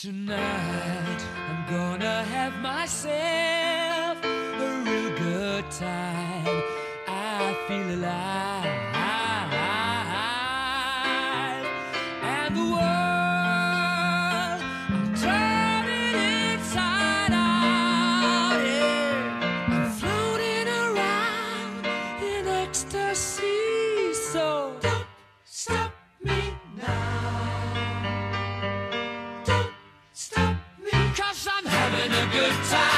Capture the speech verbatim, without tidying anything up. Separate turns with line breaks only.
Tonight I'm gonna have myself a real good time. I feel alive, and the world I'm turning inside out. Yeah, I'm floating around in ecstasy. So don't stop me now. Stop me, 'cause I'm having a good time.